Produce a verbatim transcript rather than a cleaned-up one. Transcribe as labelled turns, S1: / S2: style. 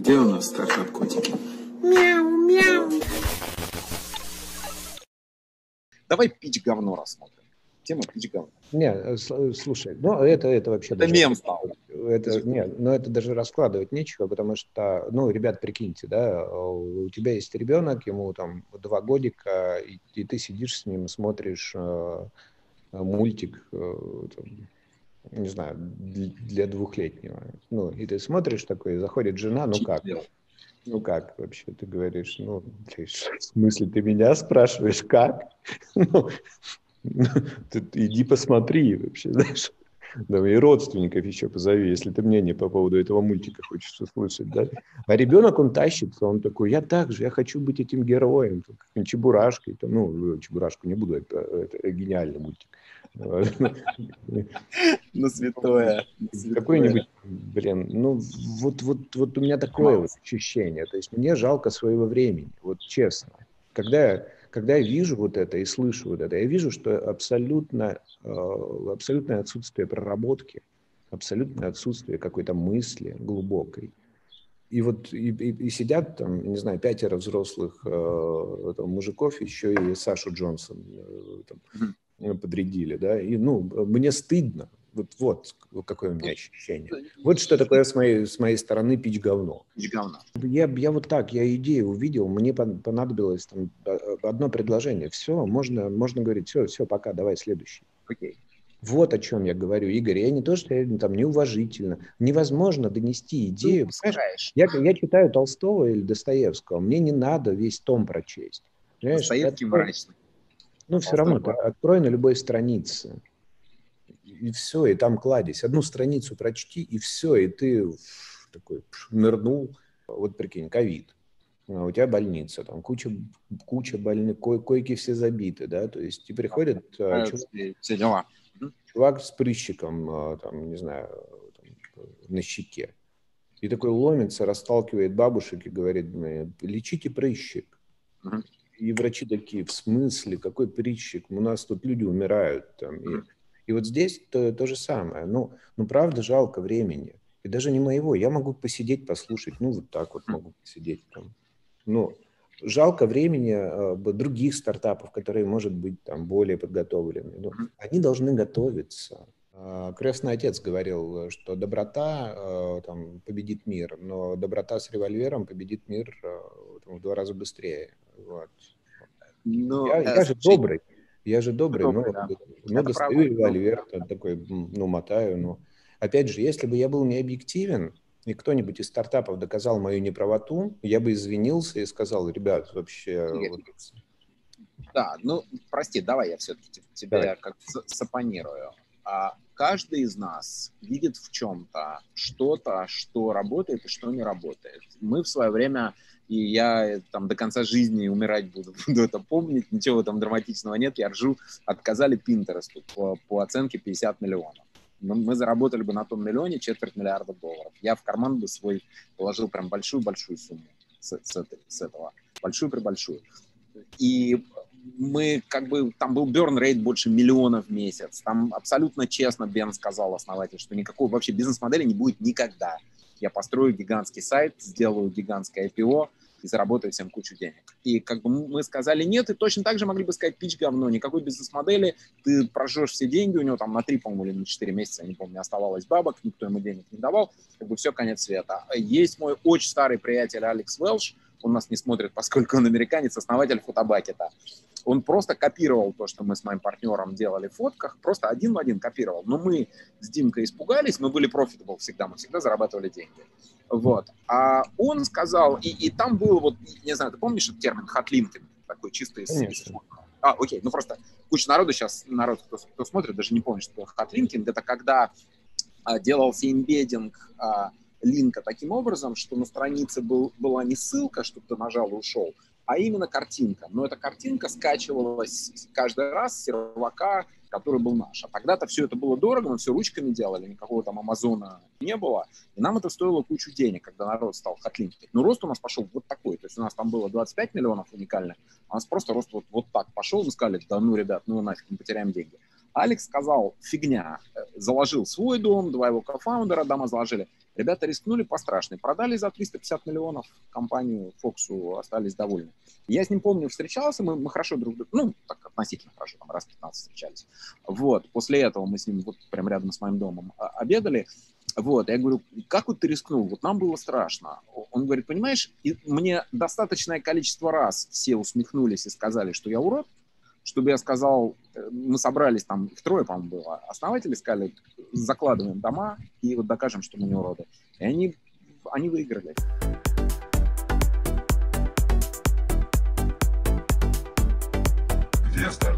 S1: Где у нас стартап-котики?
S2: Мяу, мяу.
S3: Давай пич говно рассмотрим. Тема пич говно.
S4: Не, слушай, ну это, это вообще...
S3: Это
S4: даже,
S3: мем стал.
S4: Это, нет, но это даже раскладывать нечего, потому что, ну, ребят, прикиньте, да, у тебя есть ребенок, ему там два годика, и, и ты сидишь с ним, смотришь э, мультик, э, там, не знаю, для двухлетнего. Ну, и ты смотришь такой, заходит жена, ну как? Ну как вообще? Ты говоришь, ну, в смысле, ты меня спрашиваешь, как? Ну, ты иди посмотри вообще, знаешь. Да, и родственников еще позови, если ты мнение по поводу этого мультика хочешь услышать, да? А ребенок, он тащится, он такой, я так же, я хочу быть этим героем, как Чебурашкой. Ну, Чебурашку не буду, это, это гениальный мультик.
S3: Ну, святое.
S4: Какой-нибудь, блин, ну, вот, вот, вот у меня такое вот ощущение, то есть мне жалко своего времени, вот честно. Когда я, когда я вижу вот это и слышу вот это, я вижу, что абсолютно, абсолютное отсутствие проработки, абсолютное отсутствие какой-то мысли глубокой. И вот и, и, и сидят там, не знаю, пятеро взрослых э, там, мужиков, еще и Сашу Джонсон э, там, подрядили, да, и, ну, мне стыдно. Вот, вот какое у меня ощущение. Вот что такое с моей, с моей стороны пич говно.
S3: Пич говно.
S4: Я, я вот так, я идею увидел, мне понадобилось там одно предложение. Все, можно, можно говорить, все, все, пока, давай следующий.
S3: Окей.
S4: Вот о чем я говорю, Игорь. Я не то, что я там неуважительно. Невозможно донести идею. Я, я читаю Толстого или Достоевского, мне не надо весь том прочесть.
S3: Достоевский мрачный.
S4: Ну, все равно, ты открой на любой странице. И все, и там кладезь. Одну страницу прочти, и все, и ты такой нырнул. Вот прикинь, ковид. У тебя больница, там куча, куча больных, ко- койки все забиты, да, то есть и приходит
S3: а,
S4: чувак,
S3: все дела.
S4: чувак с прыщиком, там, не знаю, там, на щеке. И такой ломится, расталкивает бабушек и говорит, лечите прыщик. Uh-huh. И врачи такие, в смысле, какой прыщик? У нас тут люди умирают. Там, и, uh-huh. и вот здесь то, то же самое. Ну, ну, правда, жалко времени. И даже не моего. Я могу посидеть, послушать. Ну, вот так вот могу посидеть. Там. Ну, жалко времени э, других стартапов, которые, может быть, там, более подготовлены. Ну, uh-huh. Они должны готовиться. Крестный отец говорил, что доброта э, там, победит мир, но доброта с револьвером победит мир э, там, в два раза быстрее. Вот.
S3: Но,
S4: я,
S3: э,
S4: я же добрый, я же добрый,
S3: добрый,
S4: но,
S3: да.
S4: но достаю правда, револьвер, но... такой, ну, мотаю. Но... Опять же, если бы я был не объективен, и кто-нибудь из стартапов доказал мою неправоту, я бы извинился и сказал, ребят, вообще... Вот...
S3: Да, ну, прости, давай я все-таки тебе давай. Как сапонирую. А каждый из нас видит в чем-то что-то, что работает и что не работает. Мы в свое время, и я там до конца жизни умирать буду, буду это помнить, ничего там драматичного нет, я ржу, отказали Пинтересту по, по оценке пятьдесят миллионов. Мы, мы заработали бы на том миллионе четверть миллиарда долларов. Я в карман бы свой положил прям большую-большую сумму с, с, с этого, большую-пребольшую. И мы как бы, там был burn rate больше миллиона в месяц. Там абсолютно честно Бен сказал, основатель, что никакой вообще бизнес-модели не будет никогда. Я построю гигантский сайт, сделаю гигантское ай пи о и заработаю всем кучу денег. И как бы мы сказали нет, и точно так же могли бы сказать пич говно, никакой бизнес-модели, ты прожжешь все деньги, у него там на три, по-моему, или на четыре месяца, я не помню, оставалось бабок, никто ему денег не давал, как бы все, конец света. Есть мой очень старый приятель Алекс Велш, он нас не смотрит, поскольку он американец, основатель фотобакета. Он просто копировал то, что мы с моим партнером делали в фотках, просто один в один копировал. Но мы с Димкой испугались, мы были profitable всегда, мы всегда зарабатывали деньги. Вот. А он сказал, и, и там был, вот, не знаю, ты помнишь этот термин хатлинкинг, такой чистый из, из фоток? А, окей, ну просто куча народу сейчас, народ, кто, кто смотрит, даже не помнит, что такое хатлинкинг. Это когда а, делался имбеддинг а, линка таким образом, что на странице был, была не ссылка, чтобы ты нажал и ушел, а именно картинка. Но эта картинка скачивалась каждый раз с сервака, который был наш. А тогда-то все это было дорого, мы все ручками делали, никакого там Амазона не было. И нам это стоило кучу денег, когда народ стал хатлинкать. Но рост у нас пошел вот такой. То есть у нас там было двадцать пять миллионов уникальных, а у нас просто рост вот, вот так пошел. Мы сказали, да ну, ребят, ну нафиг, мы потеряем деньги. Алекс сказал, фигня. Заложил свой дом, два его кофаундера дома заложили. Ребята рискнули по страшной, продали за триста пятьдесят миллионов компанию Фоксу, остались довольны. Я с ним, помню, встречался, мы, мы хорошо друг друга, ну, так относительно хорошо, там раз пятнадцать встречались. Вот, после этого мы с ним вот прям рядом с моим домом обедали. Вот, я говорю, как вот ты рискнул? Вот нам было страшно. Он говорит, понимаешь, и мне достаточное количество раз все усмехнулись и сказали, что я урод, чтобы я сказал, мы собрались, там их трое, по-моему, было, основатели сказали, закладываем дома и вот докажем, что мы не уроды. И они, они выиграли.
S1: Где